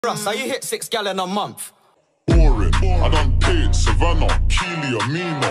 Russ, how you hit 6 gal in a month? Boring. I done paid Savannah, Keely, Amina.